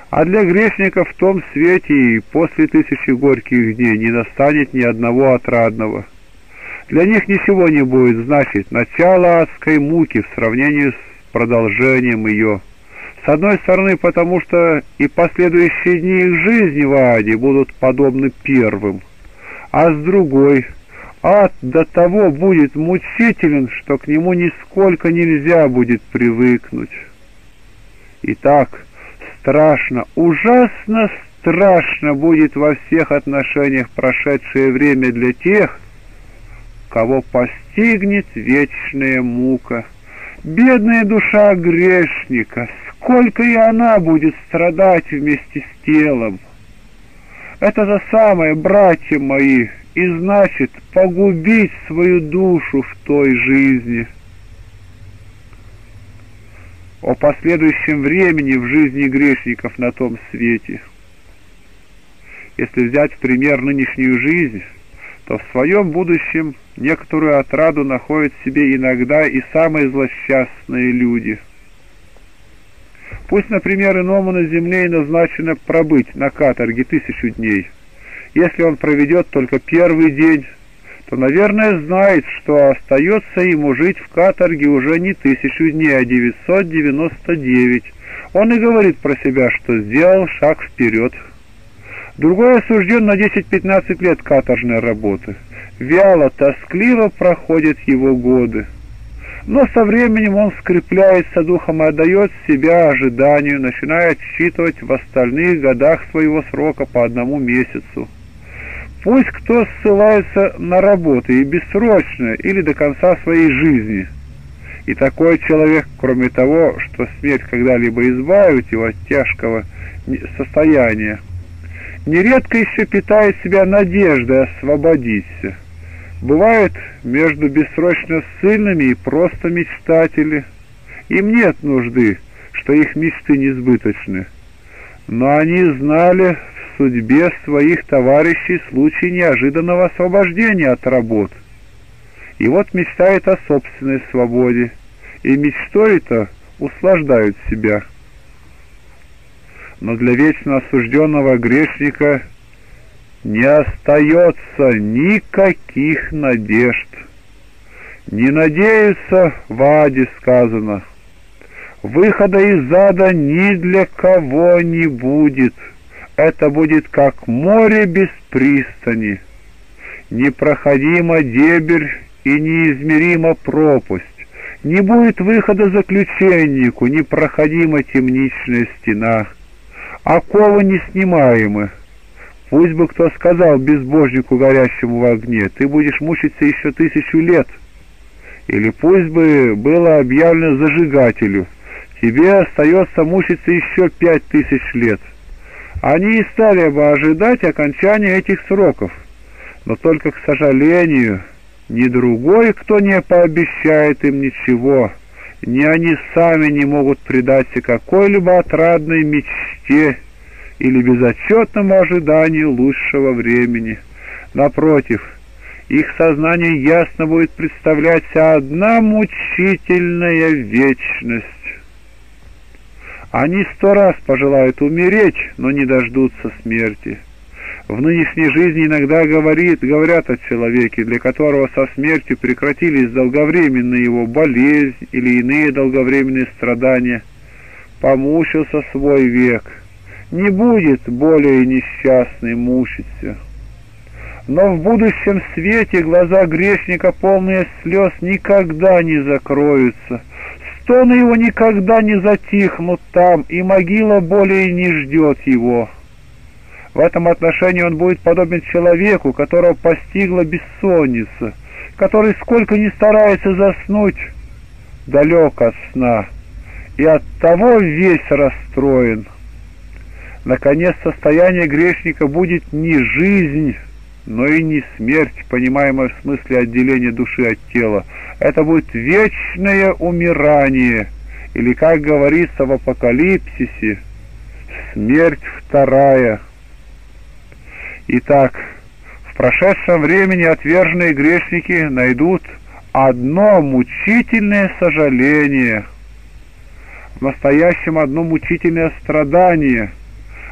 А для грешников в том свете и после 1000 горьких дней не настанет ни одного отрадного. Для них ничего не будет значить начало адской муки в сравнении с продолжением ее. С одной стороны, потому что и последующие дни их жизни в аде будут подобны первым, а с другой, ад до того будет мучителен, что к нему нисколько нельзя будет привыкнуть. Итак, страшно, ужасно страшно будет во всех отношениях прошедшее время для тех, кого постигнет вечная мука. Бедная душа грешника, сколько и она будет страдать вместе с телом. Это-то самое, братья мои, и значит погубить свою душу в той жизни. О последующем времени в жизни грешников на том свете. Если взять в пример нынешнюю жизнь, то в своем будущем некоторую отраду находят в себе иногда и самые злосчастные люди. Пусть, например, иному на земле и назначено пробыть на каторге 1000 дней. Если он проведет только первый день, то, наверное, знает, что остается ему жить в каторге уже не 1000 дней, а 999. Он и говорит про себя, что сделал шаг вперед. Другой осужден на 10-15 лет каторжной работы. Вяло, тоскливо проходят его годы. Но со временем он скрепляется духом и отдает себя ожиданию, начиная отсчитывать в остальных годах своего срока по 1 месяцу. Пусть кто ссылается на работы и бессрочно, или до конца своей жизни. И такой человек, кроме того, что смерть когда-либо избавит его от тяжкого состояния, нередко еще питает себя надеждой освободиться. Бывают между бессрочно ссыльными и просто мечтатели. Им нет нужды, что их мечты несбыточны. Но они знали в судьбе своих товарищей случай неожиданного освобождения от работ. И вот мечтают о собственной свободе, и мечтой-то услаждают себя. Но для вечно осужденного грешника не остается никаких надежд. Не надеются, в аде сказано. Выхода из ада ни для кого не будет. Это будет как море без пристани. Непроходима дебрь и неизмерима пропасть. Не будет выхода заключеннику, непроходима темничная стена. Оковы неснимаемы. Пусть бы кто сказал безбожнику, горящему в огне: ты будешь мучиться еще 1000 лет. Или пусть бы было объявлено зажигателю: тебе остается мучиться еще 5000 лет. Они и стали бы ожидать окончания этих сроков. Но только, к сожалению, ни другой, кто не пообещает им ничего, ни они сами не могут предаться какой-либо отрадной мечте или безотчетному ожиданию лучшего времени. Напротив, их сознание ясно будет представлять одна мучительная вечность. Они 100 раз пожелают умереть, но не дождутся смерти. В нынешней жизни иногда говорят о человеке, для которого со смертью прекратились долговременные его болезнь или иные долговременные страдания. Помучился свой век, не будет более несчастный мучиться. Но в будущем свете глаза грешника, полные слез, никогда не закроются. Стоны его никогда не затихнут там, и могила более не ждет его. В этом отношении он будет подобен человеку, которого постигла бессонница, который сколько ни старается заснуть, далек от сна, и оттого весь расстроен. Наконец, состояние грешника будет не жизнь, но и не смерть, понимаемая в смысле отделения души от тела. Это будет вечное умирание, или, как говорится в Апокалипсисе, смерть вторая. Итак, в прошедшем времени отверженные грешники найдут одно мучительное сожаление, в настоящем одно мучительное страдание,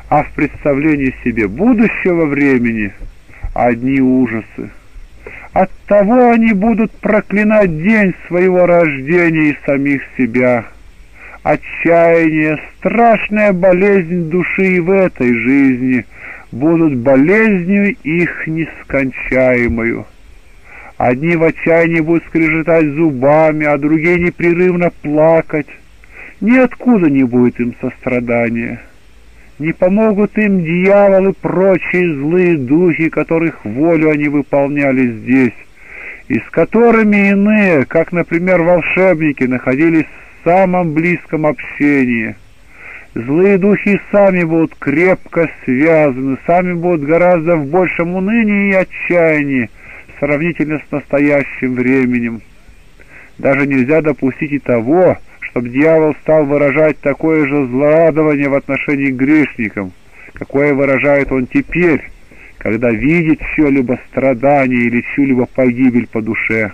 а в представлении себе будущего времени одни ужасы. Оттого они будут проклинать день своего рождения и самих себя. Отчаяние, страшная болезнь души и в этой жизни будут болезнью их нескончаемою. Одни в отчаянии будут скрежетать зубами, а другие непрерывно плакать. Ниоткуда не будет им сострадания. Не помогут им дьяволы, прочие злые духи, которых волю они выполняли здесь, и с которыми иные, как, например, волшебники, находились в самом близком общении. Злые духи сами будут крепко связаны, сами будут гораздо в большем унынии и отчаянии, сравнительно с настоящим временем. Даже нельзя допустить и того, чтобы дьявол стал выражать такое же злорадование в отношении к грешникам, какое выражает он теперь, когда видит чье-либо страдание или чью-либо погибель по душе.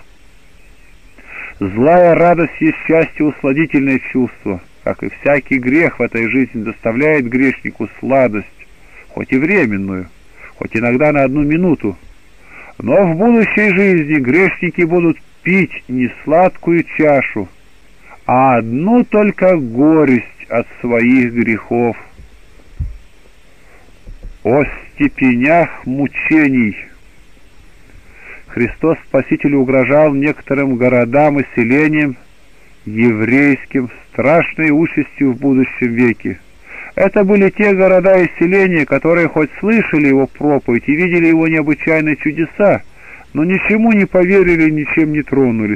Злая радость есть счастье усладительное чувство, как и всякий грех в этой жизни доставляет грешнику сладость, хоть и временную, хоть иногда на 1 минуту. Но в будущей жизни грешники будут пить не сладкую чашу, а одну только горесть от своих грехов. О степенях мучений! Христос Спаситель угрожал некоторым городам и селениям еврейским страшной участью в будущем веке. Это были те города и селения, которые хоть слышали его проповедь и видели его необычайные чудеса, но ничему не поверили, ничем не тронулись.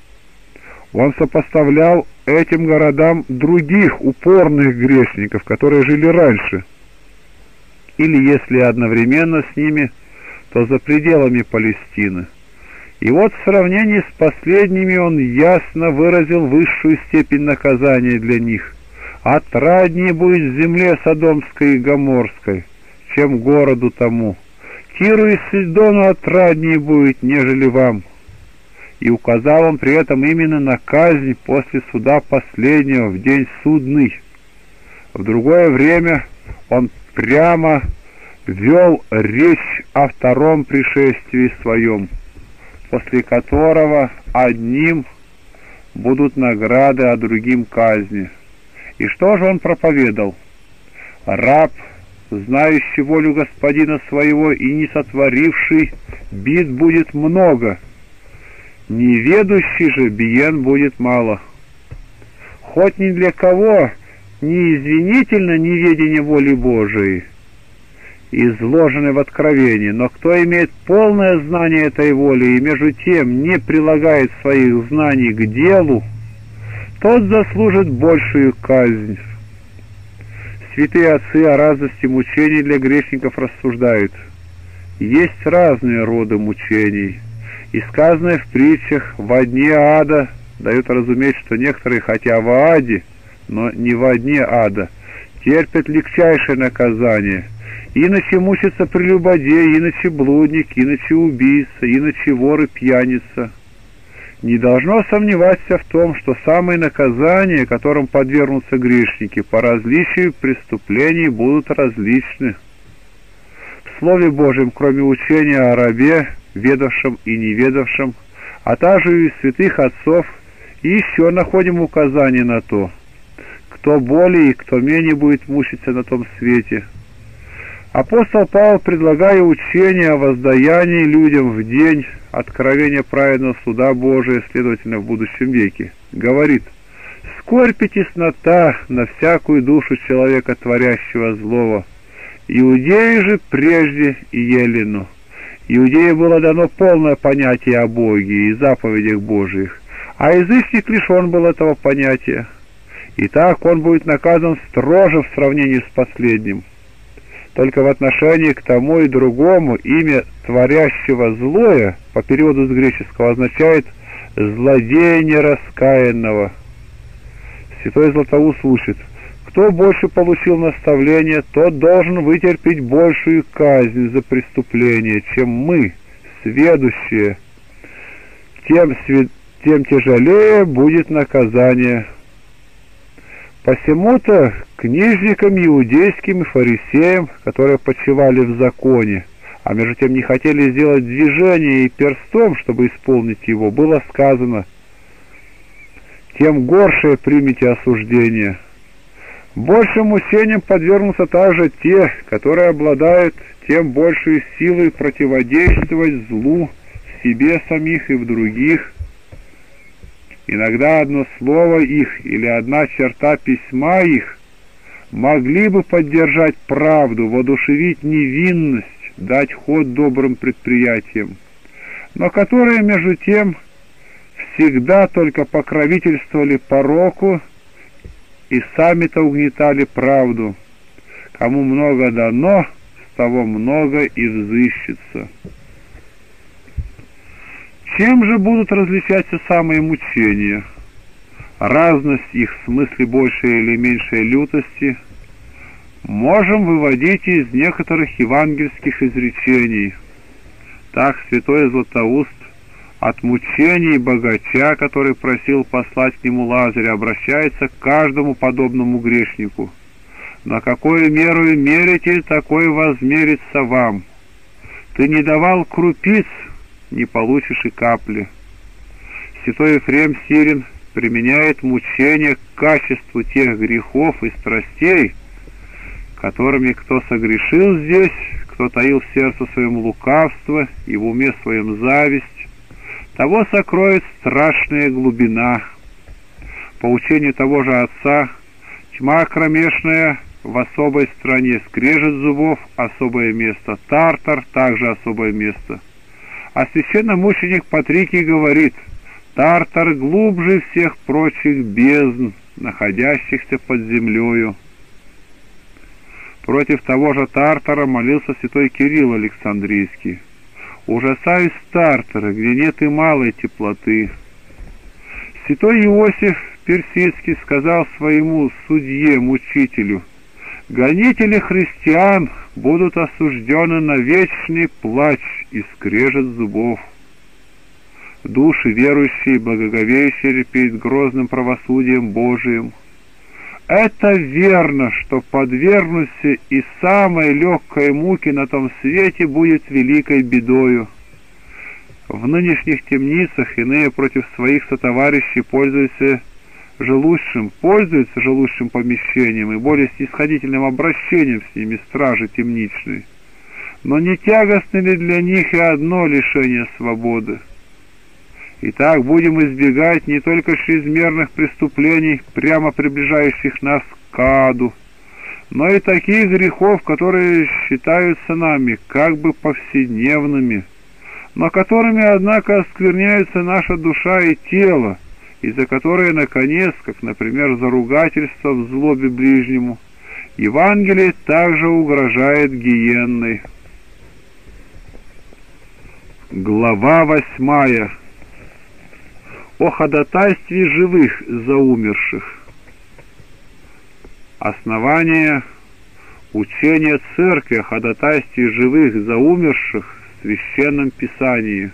Он сопоставлял этим городам других упорных грешников, которые жили раньше, или, если одновременно с ними, то за пределами Палестины. И вот в сравнении с последними он ясно выразил высшую степень наказания для них. Отраднее будет земле Содомской и Гоморской, чем городу тому. Тиру и Сидону отраднее будет, нежели вам. И указал он при этом именно на казнь после суда последнего в день судный. В другое время он прямо вел речь о втором пришествии своем, после которого одним будут награды, а другим казни. И что же он проповедовал? Раб, знающий волю господина своего и не сотворивший, бит будет много, неведущий же биен будет мало. Хоть ни для кого не извинительно неведение воли Божией, изложенной в Откровении, но кто имеет полное знание этой воли и между тем не прилагает своих знаний к делу, тот заслужит большую казнь. Святые отцы о разности мучений для грешников рассуждают. Есть разные роды мучений, и сказанное в притчах «во дне ада» дает разуметь, что некоторые, хотя в аде, но не во дне ада, терпят легчайшее наказание, иначе мучится прелюбодей, иначе блудник, иначе убийца, иначе вор и пьяница. Не должно сомневаться в том, что самые наказания, которым подвергнутся грешники, по различию преступлений будут различны. В Слове Божьем, кроме учения о рабе, ведавшем и неведавшем, а также и святых отцов, еще находим указание на то, кто более и кто менее будет мучиться на том свете. Апостол Павел, предлагая учение о воздаянии людям в день откровения праведного суда Божия, следовательно, в будущем веке, говорит: «Скорбь и теснота на всякую душу человека, творящего злого. Иудеи же прежде и елену». Иудею было дано полное понятие о Боге и заповедях Божиих, а язычник лишен был этого понятия. Итак, он будет наказан строже в сравнении с последним. Только в отношении к тому и другому имя творящего злое по переводу с греческого означает «злодея нераскаянного». Святой Златоуст учит: кто больше получил наставление, тот должен вытерпеть большую казнь за преступление, чем мы, сведущие. Тем тяжелее будет наказание. Посему-то книжникам иудейским и фарисеям, которые почивали в законе, а между тем не хотели сделать движение и перстом, чтобы исполнить его, было сказано: тем горшее примите осуждение. Большим мучениям подвергнутся также те, которые обладают тем большей силой противодействовать злу в себе самих и в других. Иногда одно слово их или одна черта письма их могли бы поддержать правду, воодушевить невинность, дать ход добрым предприятиям, но которые, между тем, всегда только покровительствовали пороку и сами-то угнетали правду. Кому много дано, с того много и взыщется. Чем же будут различаться самые мучения? Разность их в смысле большей или меньшей лютости можем выводить из некоторых евангельских изречений. Так святой Златоуст от мучений богача, который просил послать к нему Лазаря, обращается к каждому подобному грешнику: «На какую меру мерите, такой возмерится вам. Ты не давал крупиц, не получишь и капли». Святой Ефрем Сирин применяет мучение к качеству тех грехов и страстей, которыми кто согрешил здесь, кто таил в сердце своем лукавство и в уме своем зависть, того сокроет страшная глубина. По учению того же отца, тьма кромешная в особой стране, скрежет зубов — особое место, тартар — также особое место. А священномученик Патрикий говорит: тартар глубже всех прочих бездн, находящихся под землею. Против того же тартара молился святой Кирилл Александрийский: ужасаюсь тартара, где нет и малой теплоты. Святой Иосиф Персидский сказал своему судье-мучителю: гонители христиан будут осуждены на вечный плач и скрежет зубов. Души верующие и благоговеющие перед грозным правосудием Божиим. Это верно, что подвергнуться и самой легкой муки на том свете будет великой бедою. В нынешних темницах иные против своих сотоварищей пользуются желудшим помещением и более снисходительным обращением с ними стражи темничной. Но не тягостно ли для них и одно лишение свободы? Итак, будем избегать не только чрезмерных преступлений, прямо приближающих нас к аду, но и таких грехов, которые считаются нами как бы повседневными, но которыми, однако, оскверняется наша душа и тело, и за которые, наконец, как, например, за ругательство в злобе ближнему, Евангелие также угрожает гиенной. Глава 8. О ходатайстве живых за умерших. Основание учения Церкви о ходатайстве живых за умерших в Священном Писании.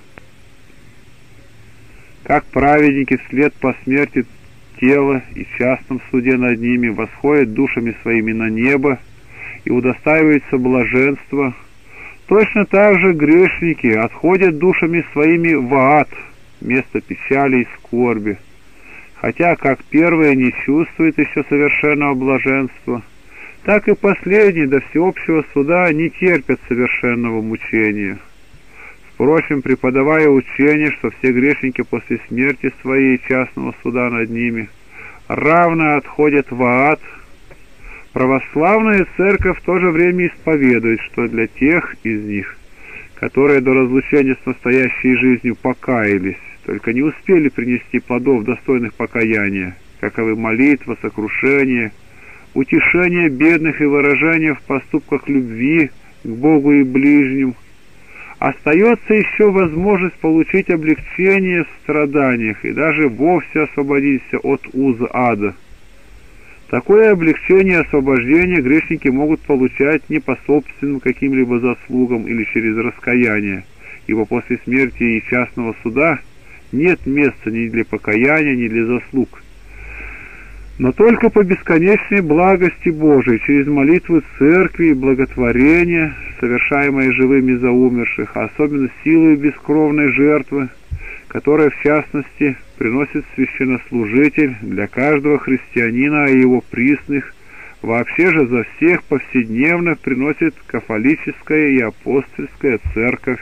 Как праведники вслед по смерти тела и частном суде над ними восходят душами своими на небо и удостаиваются блаженства, точно так же грешники отходят душами своими в ад, место печали и скорби, хотя как первые не чувствуют еще совершенного блаженства, так и последние до всеобщего суда не терпят совершенного мучения. Впрочем, преподавая учение, что все грешники после смерти своей и частного суда над ними равно отходят в ад, православная церковь в то же время исповедует, что для тех из них, которые до разлучения с настоящей жизнью покаялись, только не успели принести плодов, достойных покаяния, каковы молитва, сокрушение, утешение бедных и выражение в поступках любви к Богу и ближним, остается еще возможность получить облегчение в страданиях и даже вовсе освободиться от уз ада. Такое облегчение и освобождение грешники могут получать не по собственным каким-либо заслугам или через раскаяние, ибо после смерти и частного суда нет места ни для покаяния, ни для заслуг. но только по бесконечной благости Божией, через молитвы церкви и благотворения, совершаемые живыми за умерших, а особенно силой бескровной жертвы, которая, в частности, приносит священнослужитель для каждого христианина и его присных, вообще же за всех повседневно приносит кафолическая и апостольская церковь.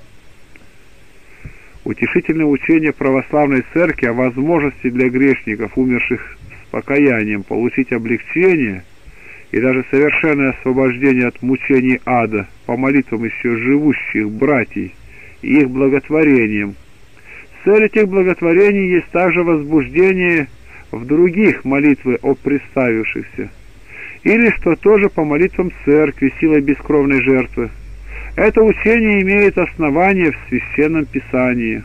Утешительное учение православной церкви о возможности для грешников, умерших с покаянием, получить облегчение и даже совершенное освобождение от мучений ада по молитвам еще живущих братьев и их благотворением. Цель этих благотворений есть также возбуждение в других молитвы о представившихся, или что тоже по молитвам церкви силой бескровной жертвы. Это учение имеет основание в Священном Писании.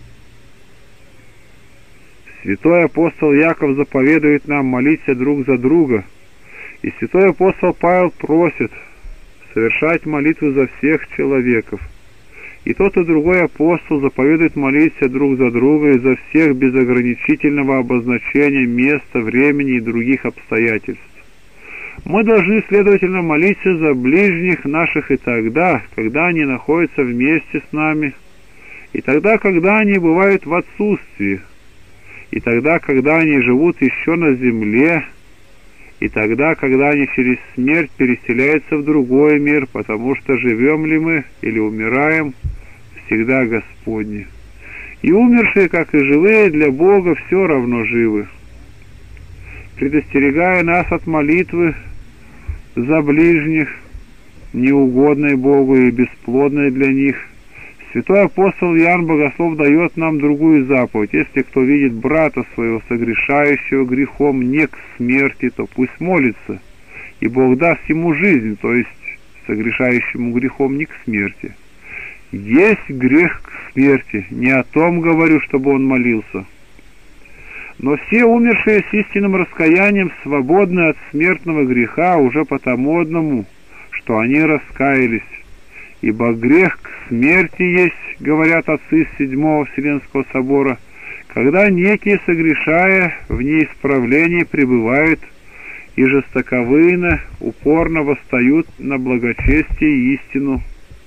Святой апостол Яков заповедует нам молиться друг за друга, и святой апостол Павел просит совершать молитву за всех человеков. И тот, и другой апостол заповедует молиться друг за друга и за всех без ограничительного обозначения места, времени и других обстоятельств. Мы должны, следовательно, молиться за ближних наших и тогда, когда они находятся вместе с нами, и тогда, когда они бывают в отсутствии, и тогда, когда они живут еще на земле, и тогда, когда они через смерть переселяются в другой мир, потому что живем ли мы или умираем, всегда Господни. И умершие, как и живые, для Бога все равно живы. Предостерегая нас от молитвы за ближних, неугодной Богу и бесплодной для них, святой апостол Иоанн Богослов дает нам другую заповедь: если кто видит брата своего согрешающего грехом не к смерти, то пусть молится, и Бог даст ему жизнь, то есть согрешающему грехом не к смерти. Есть грех к смерти, не о том говорю, чтобы он молился. Но все умершие с истинным раскаянием свободны от смертного греха уже потому одному, что они раскаялись. Ибо грех к смерти есть, говорят отцы Седьмого Вселенского собора, когда некие, согрешая, в неисправлении пребывают и жестоковыйно, упорно восстают на благочестие и истину.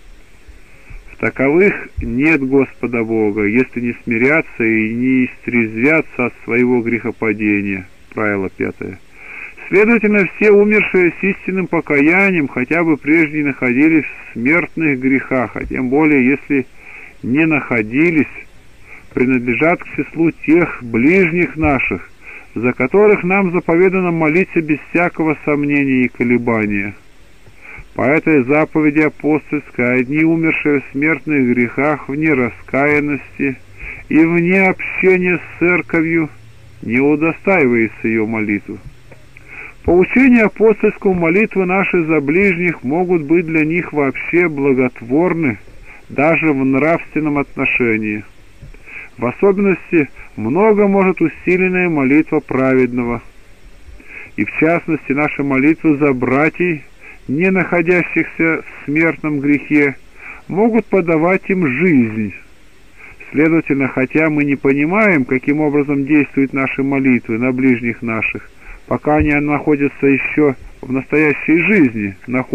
В таковых нет Господа Бога, если не смирятся и не истрезвятся от своего грехопадения. Правило 5. Следовательно, все умершие с истинным покаянием хотя бы прежде находились в смертных грехах, а тем более, если не находились, принадлежат к числу тех ближних наших, за которых нам заповедано молиться без всякого сомнения и колебания. По этой заповеди апостольской одни умершие в смертных грехах вне раскаянности и вне общения с церковью не удостаивается ее молитвы. По учению апостольского молитвы наши за ближних могут быть для них вообще благотворны даже в нравственном отношении. В особенности много может усиленная молитва праведного. И в частности наши молитвы за братьев, не находящихся в смертном грехе, могут подавать им жизнь. Следовательно, хотя мы не понимаем, каким образом действуют наши молитвы на ближних наших, пока они находятся еще в настоящей жизни,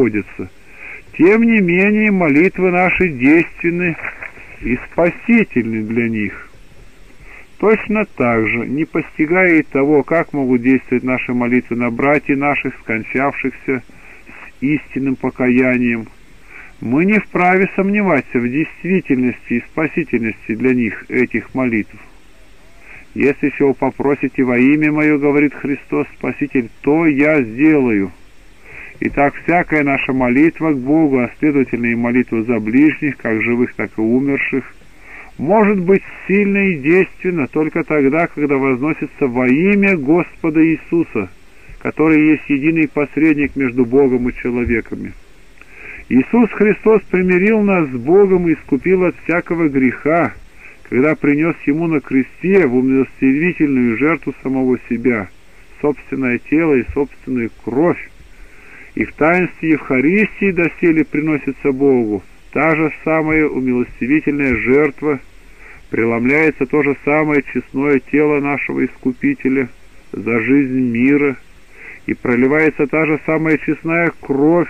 тем не менее молитвы наши действенны и спасительны для них. Точно так же, не постигая и того, как могут действовать наши молитвы на братьев наших, скончавшихся с истинным покаянием, мы не вправе сомневаться в действительности и спасительности для них этих молитв. Если же вы попросите во имя Мое, говорит Христос Спаситель, то Я сделаю. Итак, всякая наша молитва к Богу, а следовательно и молитва за ближних, как живых, так и умерших, может быть сильна и действенна только тогда, когда возносится во имя Господа Иисуса, который есть единый посредник между Богом и человеками. Иисус Христос примирил нас с Богом и искупил от всякого греха, когда принес Ему на кресте в умилостивительную жертву самого себя, собственное тело и собственную кровь. И в таинстве Евхаристии доселе приносится Богу та же самая умилостивительная жертва, преломляется то же самое честное тело нашего Искупителя, за жизнь мира, и проливается та же самая честная кровь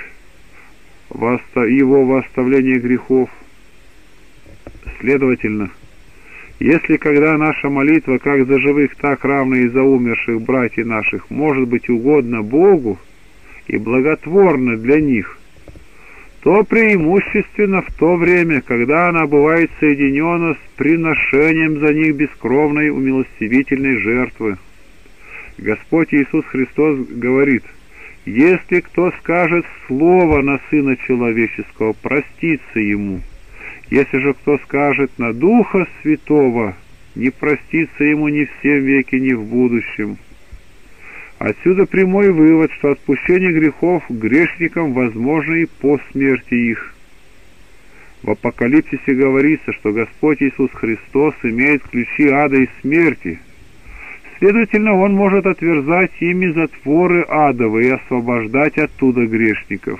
его во оставление грехов. Следовательно, если когда наша молитва как за живых, так равно и за умерших братьев наших может быть угодна Богу и благотворна для них, то преимущественно в то время, когда она бывает соединена с приношением за них бескровной умилостивительной жертвы. Господь Иисус Христос говорит: «Если кто скажет слово на Сына Человеческого, простится ему. Если же кто скажет на Духа Святого, не простится ему ни в сем веке, ни в будущем». Отсюда прямой вывод, что отпущение грехов грешникам возможно и по смерти их. В Апокалипсисе говорится, что Господь Иисус Христос имеет ключи ада и смерти. Следовательно, Он может отверзать ими затворы адовые и освобождать оттуда грешников.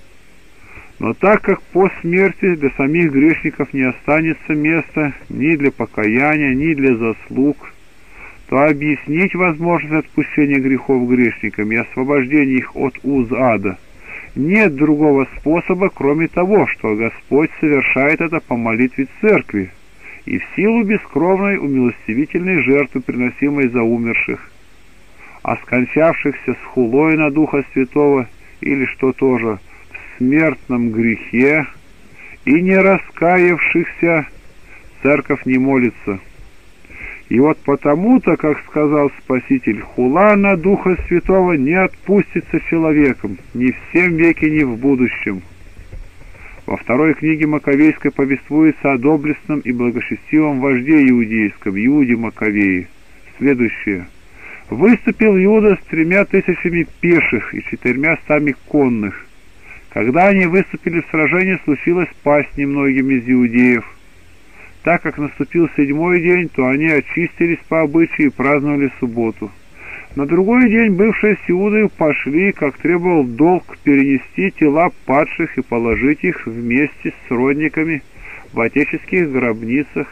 Но так как по смерти для самих грешников не останется места ни для покаяния, ни для заслуг, то объяснить возможность отпущения грехов грешникам и освобождения их от уз ада нет другого способа, кроме того, что Господь совершает это по молитве Церкви и в силу бескровной умилостивительной жертвы, приносимой за умерших, а скончавшихся с хулой на Духа Святого, или, что тоже, в смертном грехе, и не раскаявшихся, Церковь не молится. И вот потому-то, как сказал Спаситель, хула на Духа Святого не отпустится человеком ни в сем веке, ни в будущем. Во второй книге Маковейской повествуется о доблестном и благочестивом вожде иудейском, Иуде Маковее. Следующее. «Выступил Иуда с 3000 пеших и 400 конных. Когда они выступили в сражение, случилось пасть немногим из иудеев. Так как наступил 7-й день, то они очистились по обычаю и праздновали субботу. На другой день бывшие с Иудою пошли, как требовал долг, перенести тела падших и положить их вместе с родниками в отеческих гробницах.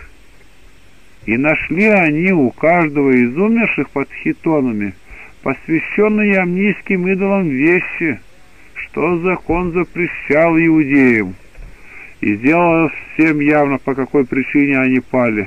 И нашли они у каждого из умерших под хитонами посвященные амнийским идолам вещи, что закон запрещал иудеям, и сделалось всем явно, по какой причине они пали.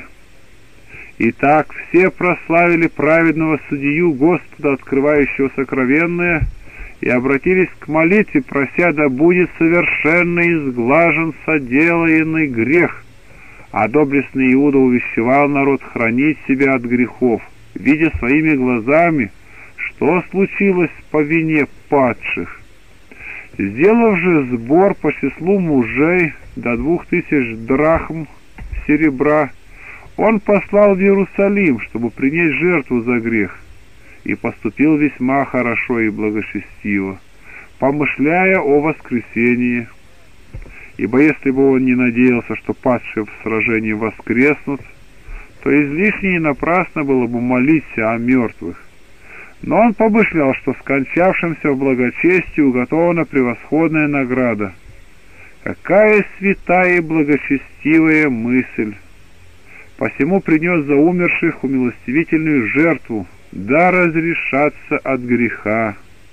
Итак, все прославили праведного судью Господа, открывающего сокровенное, и обратились к молитве, прося, да будет совершенно изглажен соделанный грех. А доблестный Иуда увещевал народ хранить себя от грехов, видя своими глазами, что случилось по вине падших. Сделав же сбор по числу мужей до 2000 драхм серебра, он послал в Иерусалим, чтобы принять жертву за грех, и поступил весьма хорошо и благочестиво, помышляя о воскресении. Ибо если бы он не надеялся, что падшие в сражении воскреснут, то излишне и напрасно было бы молиться о мертвых. Но он помышлял, что скончавшимся в благочестии уготована превосходная награда. Какая святая и благочестивая мысль! Посему принес за умерших умилостивительную жертву, да разрешаться от греха.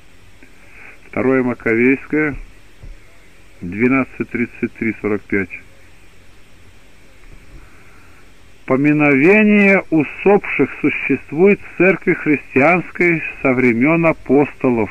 2 Маковейская, 12:33-45. Поминовение усопших существует в церкви христианской со времен апостолов.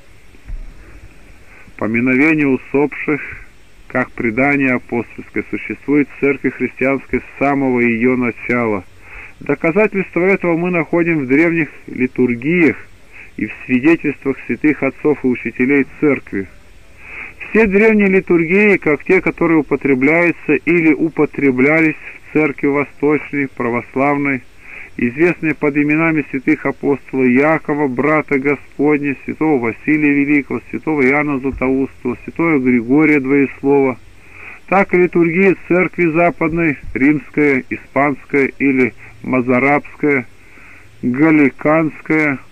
Поминовение усопших, как предание апостольское, существует в церкви христианской с самого ее начала. Доказательства этого мы находим в древних литургиях и в свидетельствах святых отцов и учителей церкви. Все древние литургии, как те, которые употребляются или употреблялись в церкви восточной, православной, известные под именами святых апостолов Якова, брата Господня, святого Василия Великого, святого Иоанна Златоустого, святого Григория Двоеслова, так и литургии церкви западной, римская, испанская или мазарабская, галиканская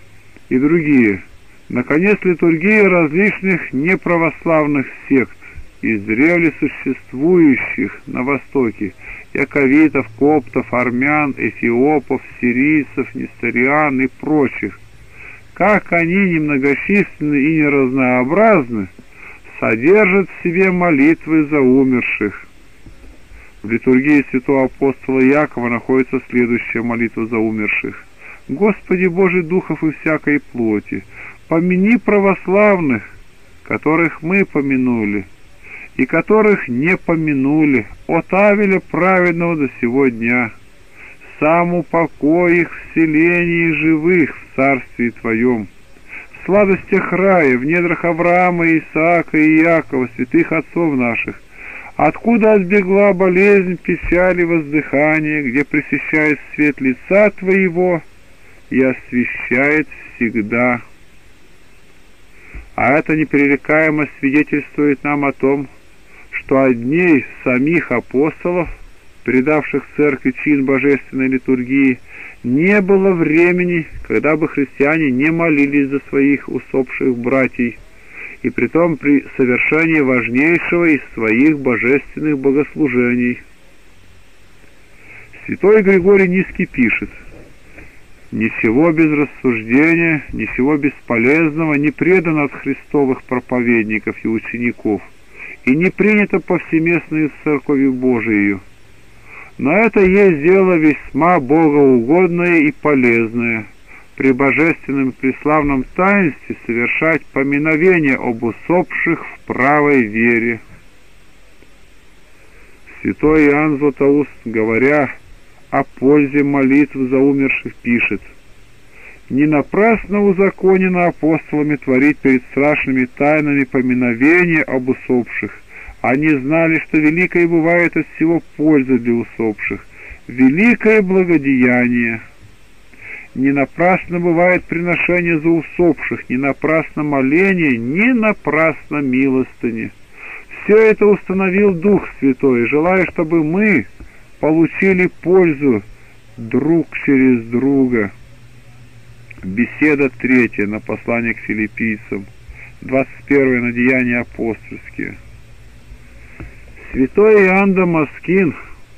и другие. Наконец, литургии различных неправославных сект издревле существующих на Востоке, яковитов, коптов, армян, эфиопов, сирийцев, несториан и прочих, как они немногочисленны и неразнообразны, содержат в себе молитвы за умерших. В литургии святого апостола Якова находится следующая молитва за умерших. «Господи Божий духов и всякой плоти, помяни православных, которых мы помянули, и которых не помянули, от Авеля праведного до сего дня. Сам упокой их в селении живых в царстве Твоем, в сладостях рая, в недрах Авраама, Исаака и Иакова, святых отцов наших, откуда отбегла болезнь, печаль и воздыхание, где пресыщает свет лица Твоего и освещает всегда». А это непререкаемо свидетельствует нам о том, что от дней самих апостолов, предавших церкви чин божественной литургии, не было времени, когда бы христиане не молились за своих усопших братьев, и притом при совершении важнейшего из своих божественных богослужений. Святой Григорий Низкий пишет: «Ничего без рассуждения, ничего бесполезного не предано от христовых проповедников и учеников, и не принято повсеместно из Церковью Божией. Но это есть дело весьма богоугодное и полезное, при божественном и преславном таинстве совершать поминовение об усопших в правой вере». Святой Иоанн Златоуст, говоря о пользе молитв за умерших, пишет: «Не напрасно узаконено апостолами творить перед страшными тайнами поминовения об усопших. Они знали, что великое бывает от всего польза для усопших, великое благодеяние. Не напрасно бывает приношение за усопших, не напрасно моление, не напрасно милостыни. Все это установил Дух Святой, желая, чтобы мы получили пользу друг через друга». Беседа 3 на послание к филиппийцам, 21 на Деяния апостольские. Святой Иоанн Дамаскин,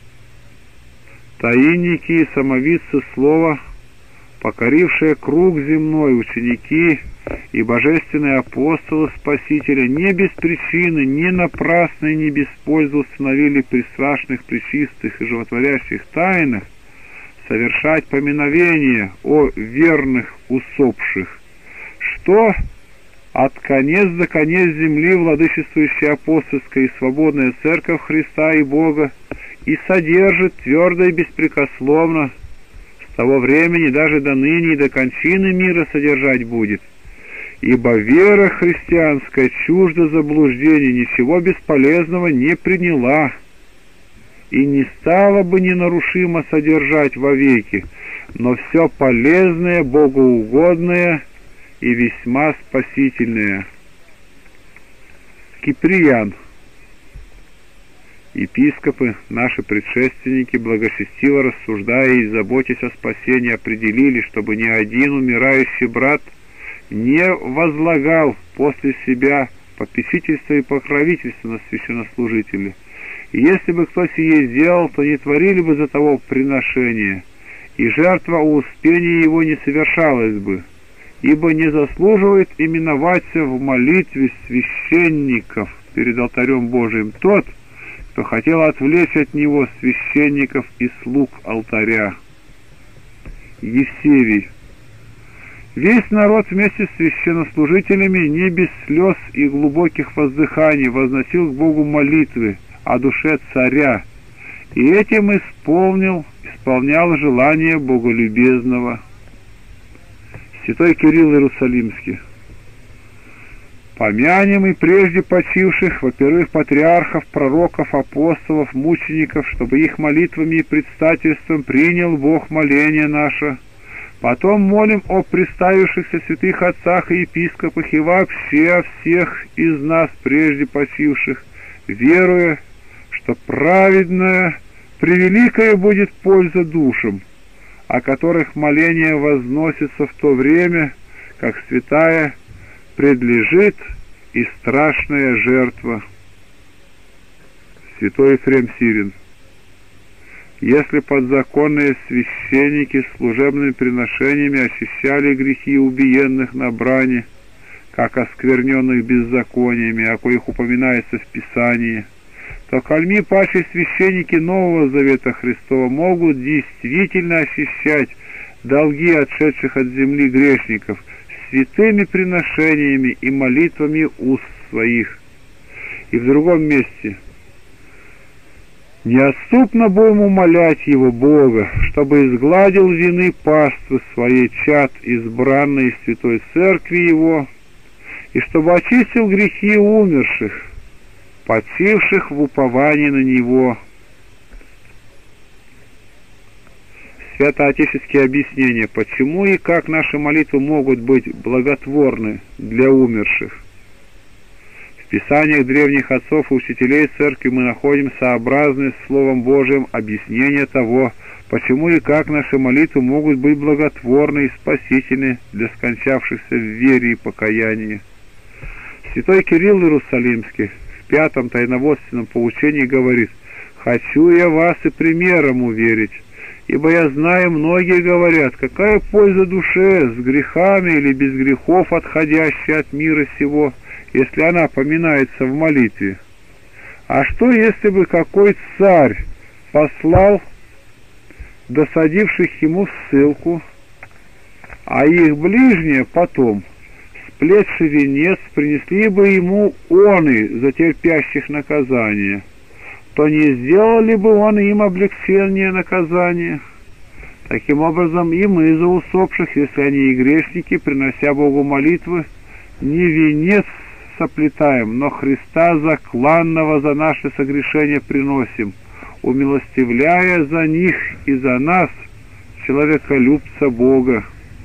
таинники и самовидцы слова, покорившие круг земной, ученики и божественные апостолы Спасителя, не без причины, не напрасно и не без пользы установили при страшных, пречистых и животворящих тайнах совершать поминовение о верных усопших, что от конец до конец земли владычествующая апостольская и свободная Церковь Христа и Бога и содержит твердо и беспрекословно, с того времени даже до ныне и до кончины мира содержать будет. Ибо вера христианская чужда заблуждений, ничего бесполезного не приняла и не стала бы ненарушимо содержать вовеки, но все полезное, богоугодное и весьма спасительное. Киприан. Епископы, наши предшественники, благочестиво рассуждая и заботясь о спасении, определили, чтобы ни один умирающий брат не возлагал после себя попечительство и покровительство на священнослужителя. И если бы кто сие сделал, то не творили бы за того приношения, и жертва у успения его не совершалась бы, ибо не заслуживает именоваться в молитве священников перед алтарем Божиим тот, кто хотел отвлечь от него священников и слуг алтаря. Евсевий. Весь народ вместе с священнослужителями не без слез и глубоких воздыханий возносил к Богу молитвы о душе царя, и этим исполнял желание Боголюбезного. Святой Кирилл Иерусалимский. Помянем и прежде почивших, во-первых, патриархов, пророков, апостолов, мучеников, чтобы их молитвами и предстательством принял Бог моление наше. Потом молим о приставившихся святых отцах и епископах и вообще о всех из нас прежде почивших, веруя, что праведная, превеликая будет польза душам, о которых моление возносится в то время, как святая предлежит и страшная жертва. Святой Ефрем Сирин. Если подзаконные священники служебными приношениями очищали грехи убиенных на брани, как оскверненных беззакониями, о коих упоминается в Писании, то кальми паче священники Нового Завета Христова могут действительно очищать долги отшедших от земли грешников святыми приношениями и молитвами уст своих. И в другом месте: «Неотступно будем умолять Его, Бога, чтобы изгладил вины паствы своей чад избранной Святой Церкви Его, и чтобы очистил грехи умерших, почивших в уповании на Него». Святоотеческие объяснения, почему и как наши молитвы могут быть благотворны для умерших. В Писаниях древних отцов и учителей Церкви мы находим сообразное с Словом Божиим объяснение того, почему и как наши молитвы могут быть благотворны и спасительны для скончавшихся в вере и покаянии. Святой Кирилл Иерусалимский в 5-м тайноводственном поучении говорит: «Хочу я вас и примером уверить, ибо я знаю, многие говорят, какая польза душе с грехами или без грехов, отходящей от мира сего, если она поминается в молитве. А что, если бы какой царь послал досадивших ему в ссылку, а их ближние потом, сплетший венец, принесли бы ему оны за терпящих наказание, то не сделал ли бы он им облегчение наказания? Таким образом, и мы за усопших, если они и грешники, принося Богу молитвы, не венец соплетаем, но Христа закланного за наши согрешения приносим, умилостивляя за них и за нас, человеколюбца Бога».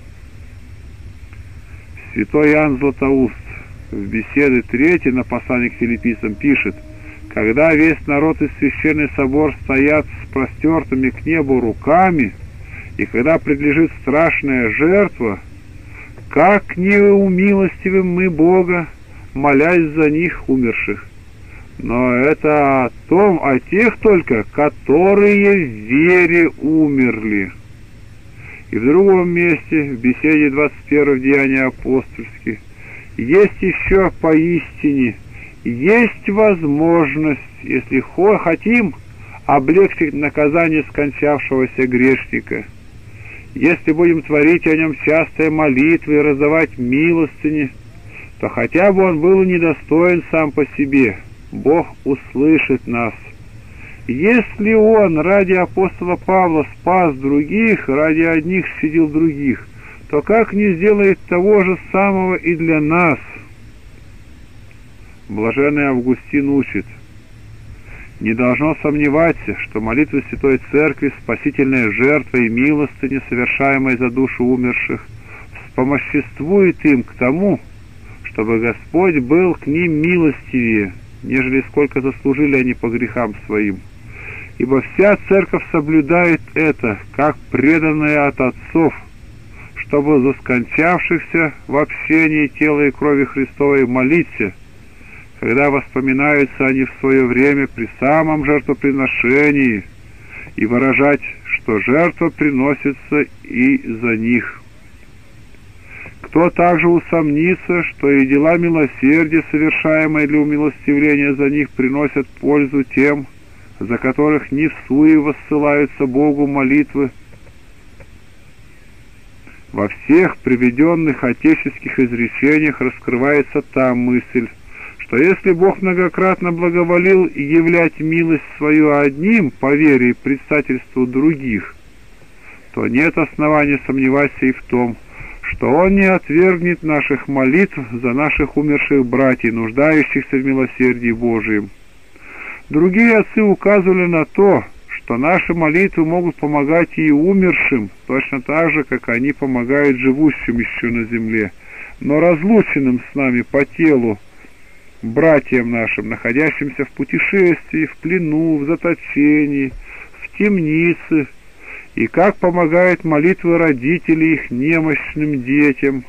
Святой Иоанн Златоуст в беседе 3 на послании к филиппийцам пишет: «Когда весь народ и священный собор стоят с простертыми к небу руками, и когда предлежит страшная жертва, как не умилостивим мы Бога, молясь за них умерших. Но это о тех только, которые в вере умерли». И в другом месте, в беседе 21 в Деяниях апостольских: «Есть еще поистине, есть возможность, если хотим, облегчить наказание скончавшегося грешника. Если будем творить о нем частые молитвы и раздавать милостыни, то хотя бы он был недостоин сам по себе, Бог услышит нас. Если он ради апостола Павла спас других, ради одних щадил других, то как не сделает того же самого и для нас?» Блаженный Августин учит: «Не должно сомневаться, что молитвы Святой Церкви, спасительная жертва и милостыня, совершаемая за душу умерших, вспомоществует им к тому, чтобы Господь был к ним милостивее, нежели сколько заслужили они по грехам своим. Ибо вся Церковь соблюдает это, как преданная от отцов, чтобы за скончавшихся в общении тела и крови Христовой молиться, когда воспоминаются они в свое время при самом жертвоприношении, и выражать, что жертва приносится и за них. Кто также усомнится, что и дела милосердия, совершаемые для умилостивления за них, приносят пользу тем, за которых не всуе воссылаются Богу молитвы. Во всех приведенных отеческих изречениях раскрывается та мысль, что если Бог многократно благоволил являть милость свою одним по вере и предстательству других, то нет основания сомневаться и в том, что Он не отвергнет наших молитв за наших умерших братьев, нуждающихся в милосердии Божием. Другие отцы указывали на то, что наши молитвы могут помогать и умершим, точно так же, как они помогают живущим еще на земле, но разлученным с нами по телу, братьям нашим, находящимся в путешествии, в плену, в заточении, в темнице, и как помогают молитвы родителей их немощным детям.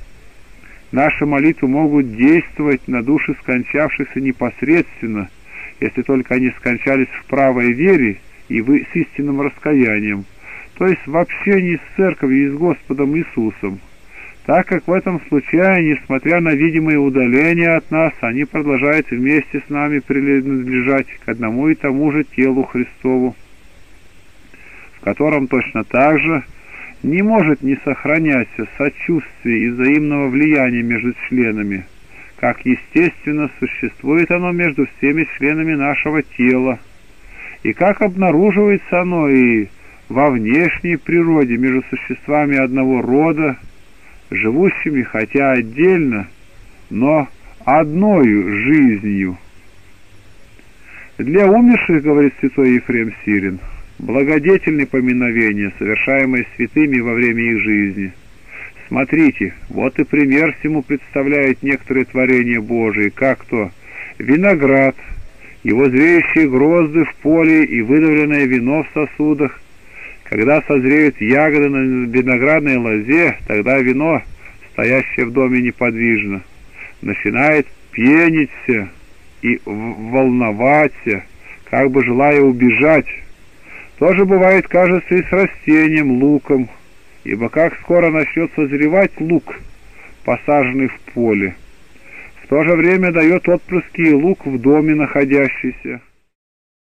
Наши молитвы могут действовать на души скончавшихся непосредственно, если только они скончались в правой вере и с истинным раскаянием, то есть в общении с Церковью и с Господом Иисусом, так как в этом случае, несмотря на видимые удаления от нас, они продолжают вместе с нами принадлежать к одному и тому же телу Христову, в котором точно так же не может не сохраняться сочувствие и взаимного влияния между членами, как естественно существует оно между всеми членами нашего тела, и как обнаруживается оно и во внешней природе между существами одного рода, живущими хотя отдельно, но одною жизнью. Для умерших, говорит святой Ефрем Сирин, благодетельны поминовения, совершаемые святыми во время их жизни. Смотрите, вот и пример всему представляют некоторые творения Божии, как то виноград, его зреющие грозды в поле и выдавленное вино в сосудах. Когда созреют ягоды на виноградной лозе, тогда вино, стоящее в доме неподвижно, начинает пениться и волноваться, как бы желая убежать. То же бывает, кажется, и с растением, луком, ибо как скоро начнет созревать лук, посаженный в поле, в то же время дает отпрыски и лук в доме находящийся.